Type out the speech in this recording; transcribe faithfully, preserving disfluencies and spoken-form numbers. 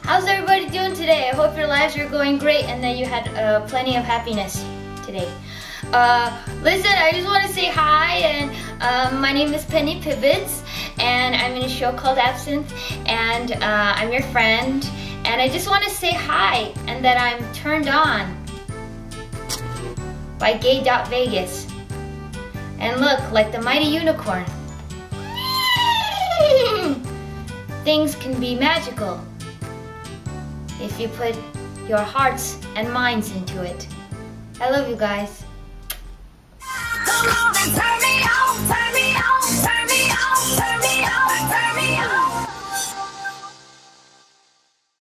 How's everybody doing today? I hope your lives are going great and that you had uh, plenty of happiness today. Uh, listen, I just want to say hi, and um, my name is Penny Pibbets, and I'm in a show called Absinthe, and uh, I'm your friend, and I just want to say hi, and that I'm turned on by Gay.Vegas. And look, like the mighty unicorn, things can be magical if you put your hearts and minds into it. I love you guys. Come on and turn me on, turn me on, turn me on, turn me on, turn me on.